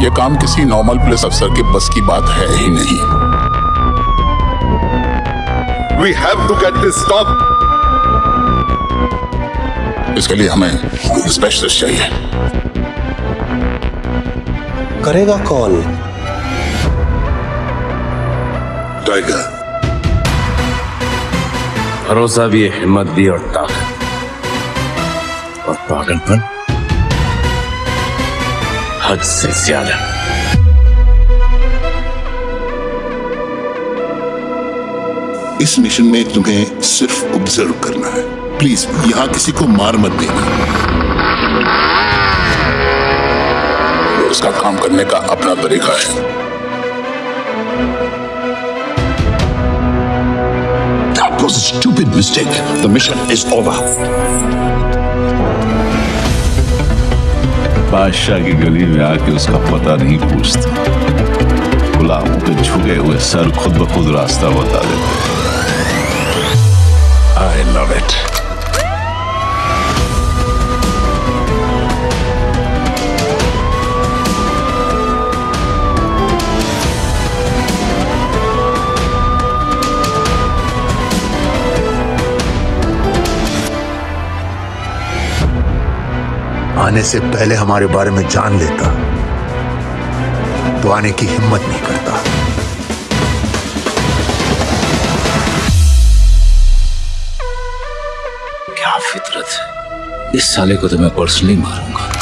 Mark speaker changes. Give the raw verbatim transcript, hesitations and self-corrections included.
Speaker 1: ये काम किसी नॉर्मल पुलिस अफसर के बस की बात है ही नहीं।
Speaker 2: We have to get this stopped.
Speaker 1: इसके लिए हमें स्पेशलिस्ट चाहिए।
Speaker 3: करेगा कौन?
Speaker 2: टाइगर।
Speaker 4: भरोसा भी है, हिम्मत भी और ताकत और पागलपन हद से ज्यादा।
Speaker 2: इस मिशन में तुम्हें सिर्फ ऑब्जर्व करना है। प्लीज यहां किसी को मार मत देना।
Speaker 1: उसका काम करने का अपना तरीका है।
Speaker 2: That was a stupid mistake. The mission is over.
Speaker 5: बादशाह की गली में आके उसका पता नहीं पूछते, गुलामों के झुके हुए सर खुद ब खुद रास्ता बता देते।
Speaker 1: I love it.
Speaker 3: आने से पहले हमारे बारे में जान लेता तो आने की हिम्मत नहीं करता।
Speaker 4: क्या फितरत है, इस साले को तो मैं पर्सनली मारूंगा।